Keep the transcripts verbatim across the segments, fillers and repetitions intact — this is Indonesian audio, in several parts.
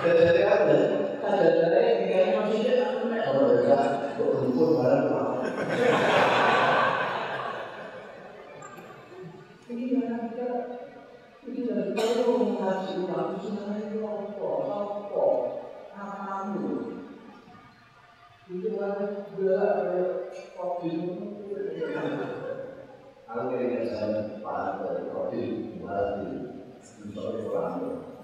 Dari ada, ada dari yang masih ada nek ora ya, kok kumpul barang kok. Ini mana kita ini dari kalau mengaji ulama sebenarnya itu apa? Apa? Apa itu kan belajar kopi itu. Aku yang saya pada kopi berarti mencoba orang.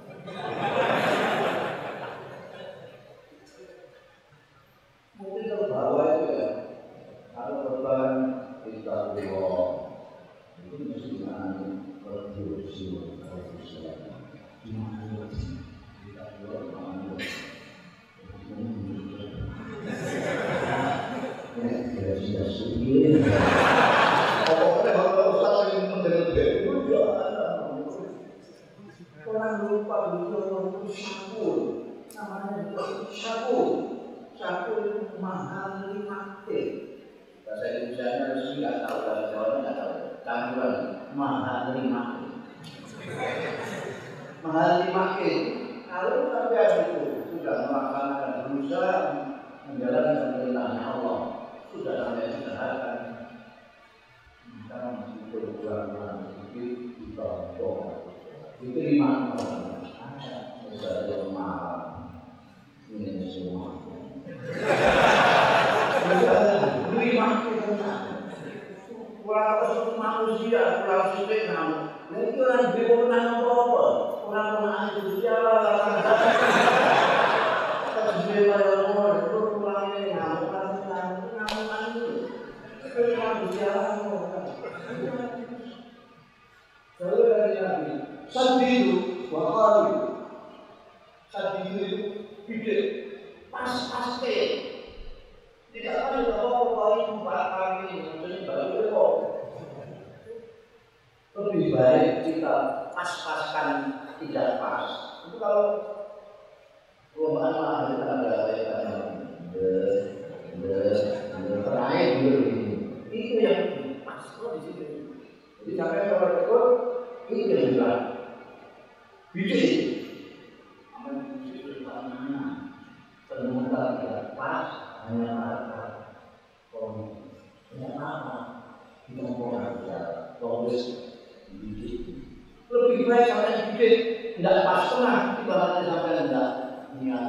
Mungkin kalau bawa itu ya, kalau korban kita bawa itu mesti mengalami produksi produksi di mana kita bawa mana ya sudah sudah pokoknya kalau Ustaz ingin mendengar itu orang lupa itu syukur namanya juga syukur. Syukur itu mahal lima T. Bahasa Indonesia resmi nggak tahu, bahasa Jawa nggak tahu. Campuran mahal lima T. Mahal lima T. Kalau kalian itu sudah melaksanakan berusaha menjalankan perintahnya Allah, sudah sampai usahakan. Kita masih berbulan-bulan sedikit ditonton. Diterima orang. Ada sudah mahal. Ini semua. Terima Walau manusia, walau sipil kamu, nanti orang berwenang apa-apa, orang manusia lah. Sipil pada orang itu orang ini kamu, kamu kamu kamu kamu, sipil manusia lah. Kalau dari Nabi, sadidu, wakali, sadidu itu hidup. Pas-pasti tidak ada apa-apa kali empat kali ini maksudnya baru itu lebih baik kita pas-paskan tidak pas. Itu kalau perubahan mah kita ada kaitannya de terakhir dulu itu yang pas di situ. Jadi sampai kalau itu ini yang juga biji penemukan tidak pas hanya kata kalau ternyata kita mau ada tulis biji lebih baik sampai biji tidak pas tengah dibanding sampai tidak niat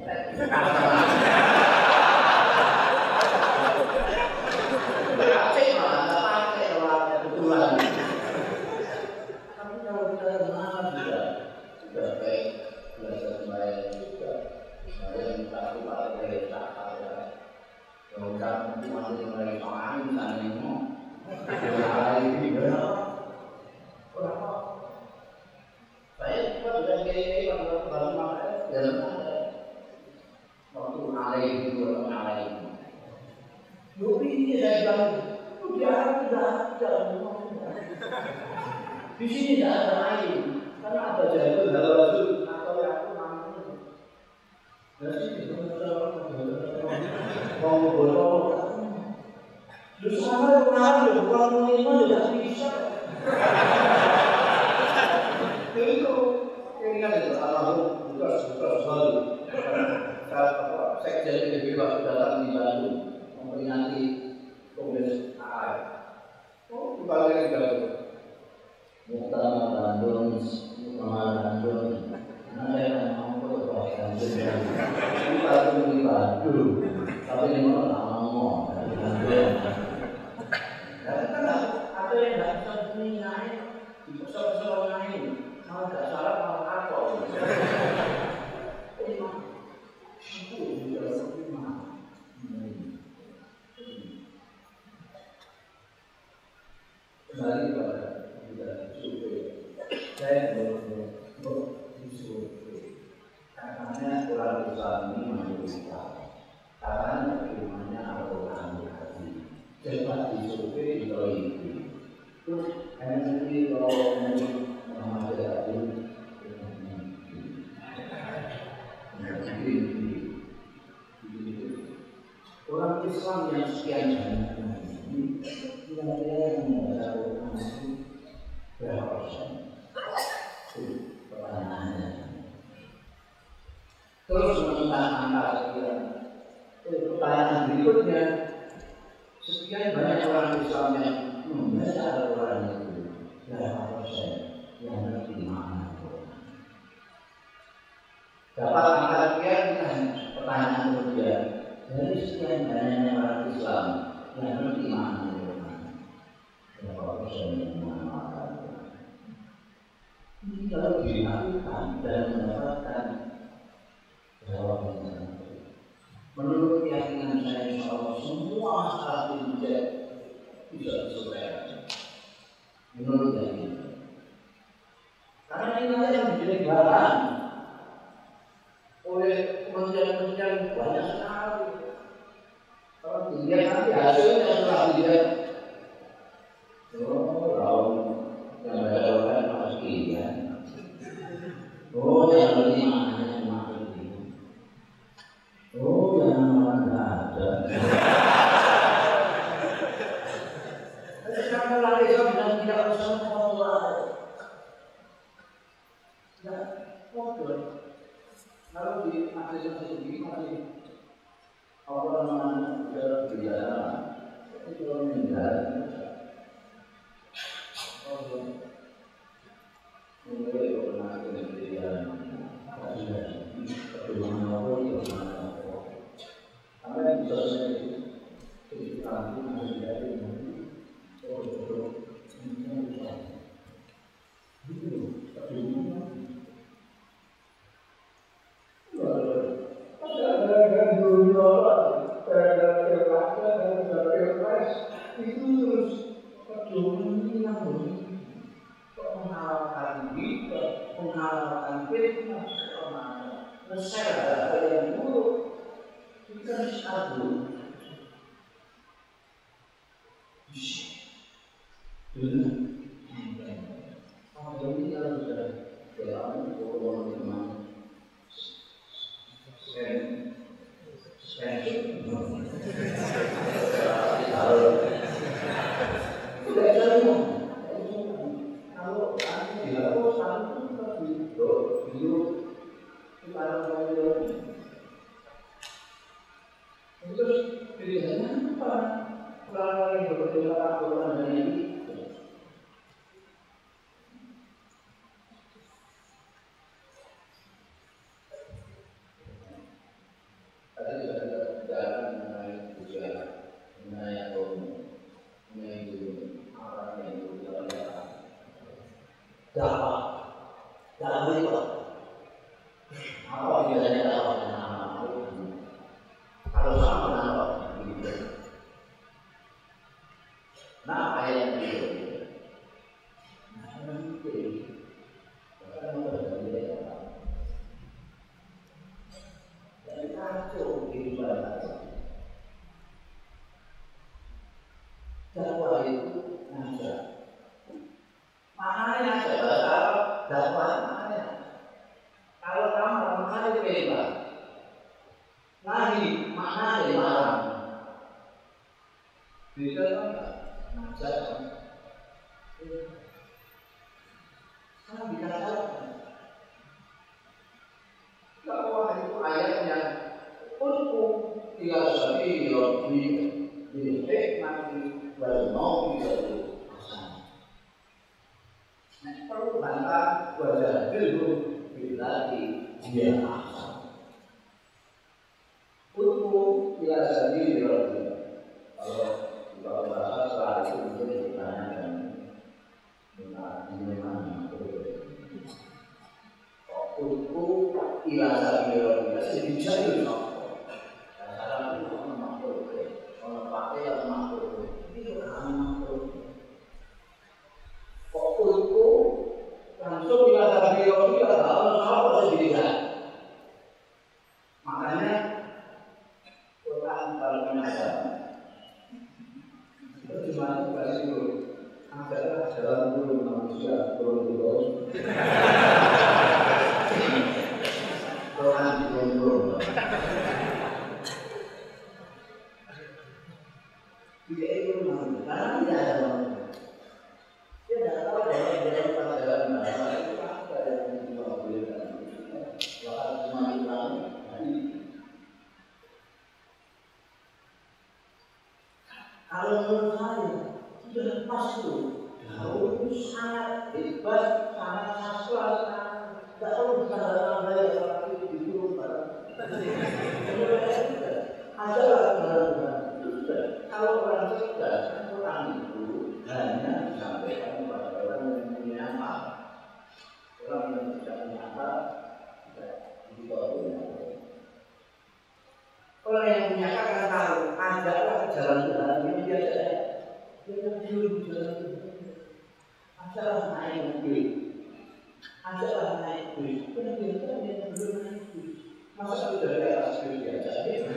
berarti mah nggak pakai lah kebetulan. Tapi kalau kita mana sudah sudah baik belajar baik juga. Yang satu pakai cakap ya, kemudian masih mulai soal misalnya ini, mulai video, berapa? Saya juga sudah kayak kalau baru makan, dalam ada waktu alay itu atau alay. Tapi ini saya bilang, itu dia tidak ada, di sini tidak ada air, karena ada jalur jalur atau yang jadi mau berdoa, terus sama orang orang lima tidak bisa. Itu ingat itu almarhum juga juga selalu. Saya sekjen P B B waktu datang di Bandung memperingati Kongres A A. Oh, kembali ke Bandung. Muktamar Bandung, Muktamar Bandung. Ada yang mau berdoa kita tunggu di Bandung, tapi ini mau lama. Karena kan ada yang nggak bisa naik, bisa-bisa naik, kalau nggak salah malah kapal. Memang itu juga terima. Kembali kepada kita survei, saya belum survei. Katanya kurang besar ini mayoritas. Katanya firmannya Al-Quran Al-Hadi. Cepat disurvei di itu. Terus hanya nanti kalau Muhammad Al-Hadi orang Islam yang sekian banyak ini kira-kira yang membaca Al-Quran itu berapa persen? Itu pertanyaannya. terus menemukan angka sekian. Pertanyaan berikutnya, sekian banyak orang Islam yang membaca Al-Quran itu berapa persen yang mengerti makna Al-Quran? Dapat angka sekian kan pertanyaan kemudian, dari sekian banyaknya orang Islam yang mengerti makna Al-Quran, berapa persen yang mengamalkan Al-Quran? Ini kalau dilakukan dan mendapatkan jawaban menurut keyakinan saya, insya Allah semua masalah ini bisa diselesaikan. Menurut keyakinan, karena ini yang menjadi barang oleh kementerian-kementerian banyak sekali. Kalau dilihat nanti hasilnya setelah dilihat, oh, tahu yang ada pasti ya. Oh, yang lebih maknanya cuma itu. Oh, yang malah nggak ada. Sekarang lagi sudah tidak usah Allah. Tidak bodoh. Kalau di masjid-masjid ini masih orang mana sudah berjalan, itu orang meninggal. Oh, mulai pernah berjalan, sudah berjalan awal itu mana? Karena bisa sendiri, itu kampung masih ada di mana? Oh, betul. Ini bisa. Itu, tapi ini ada dunia orang, ada terbaca, ada terpres, itu terus kecuali yang begini, menghalalkan kita, menghalalkan fitnah, mesra ada yang buruk. Kita harus tahu. Dulu, kalau ini kalau sudah jalan, kalau memang spend, spend, sudah jalan. Kalau nanti dilakukan satu kita video, video kita lakukan. Terus pilihannya apa? Orang yang berbeda Al-Quran dan ini. Tadi sudah kita bicarakan mengenai ujian, mengenai agama, mengenai dunia, orang yang berbeda. Dakwah, dakwah itu apa bedanya dakwah dengan amal? Kalau sama dengan apa? Nah, apa yang dia? Nah, yang dia, bahkan berbeda. Jadi kacau kehidupan kita. Dakwah itu ngajak. Maknanya adalah dakwah maknanya. Kalau kamu maknanya beda. Nahi makna dari malam. Bisa kan? Ngajak kan? Sangat dikatakan. Dakwah itu ayatnya untuk tiga sabi Rabbi bil hikmati wal mau'izati hasanah. Nah, perlu bantah wajah dulu bilati dia ahsan. Untuk tiga sabi Rabbi. Kalau bahasa setelah itu mungkin ditanyakan tentang ini mana untuk ilasan biologi jadi jadi cara itu orang makhluk orang pakai yang makhluk itu orang makhluk fokusku langsung ilasan biologi tidak tahu apa sendirian makanya Quran kalau menyatakan itu cuma kasih dulu adalah dalam bulu manusia bulu bulu Quran bulu tidak itu manusia karena tidak ada manusia dia tidak tahu bahwa dalam pelajaran bahasa itu apa yang dijual belikan bahkan cuma bilang kalau menurut saya sudah pas itu. Daun itu sangat hebat, sangat sastra, tidak perlu ditanda-tandai orang itu diturun barang. Adalah benar-benar itu sudah. Kalau orang cerdas, orang itu hanya disampaikan kepada orang yang punya akal. Orang yang tidak punya akal tidak dibawa. Orang yang punya akal kan tahu adalah jalan Tuhan ini dia ada. Dia terjun di jalan Tuhan. Adalah naik mobil, adalah naik bis. Kenapa dia belum naik bis? Masa sudah di atas bis diajak?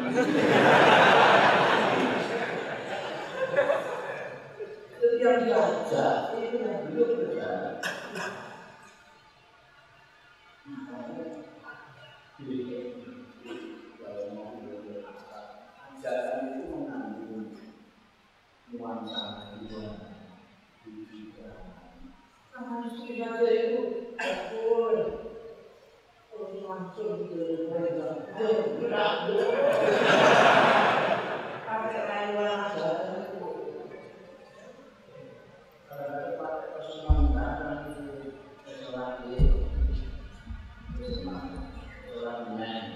Setiap diajak itu yang belum berjalan. Kalau mau berangkat, ajaran itu mengandung nuansa kehidupan. Manusia saja itu betul, terus langsung dikerjakan. Ayo gerak, pakai rayuan aja. Kalau pakai kesemangat itu selagi semangat, selagi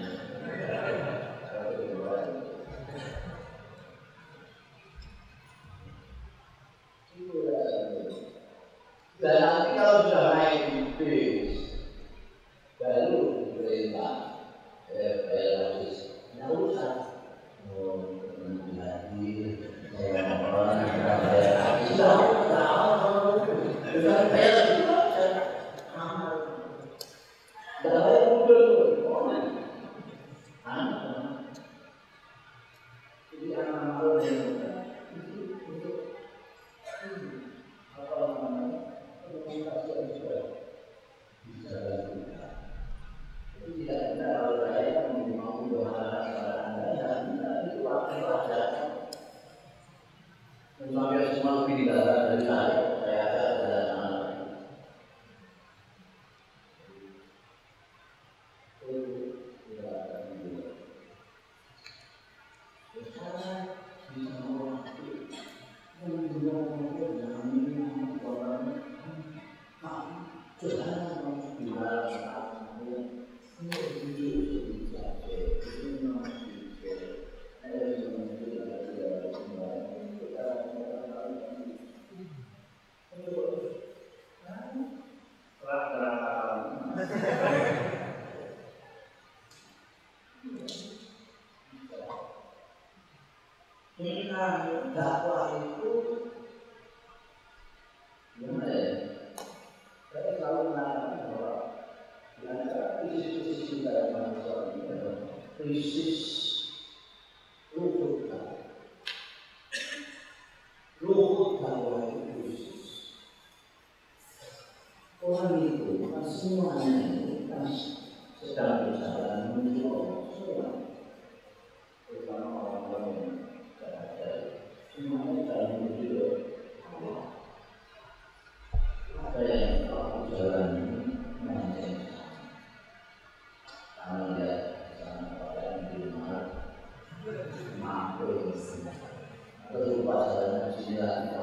dan nanti kalau sudah naik di bis, baru diperintah, eh, bayar bis, nggak usah. Oh, nanti saya orang yang bayar bis, tahu tahu, sudah bayar bis, saya amal. Dah bayar mobil tu, orang, anak, jadi anak malu yang sampai semua lebih digalakkan dari saya, saya ada jalan anak. Sekarang di semua yang menggunakan dalam ini orang jalan di dalam ini semua hidup tidak ini masih ada yang tidak semua. Inna dakwah itu gimana ya? Saya selalu mengatakan bahwa di antara krisis-krisis kita dalam manusia ini adalah krisis luhur dakwah. Luhur dakwah itu krisis. Orang itu kan semuanya ini kan sedang berjalan menuju Allah semua, terutama orang-orang yang semuanya dalam menuju Allah. Ada yang tahu jalan mencari sama dia sama pada yang di rumah mampu atau lupa jalan bismillah.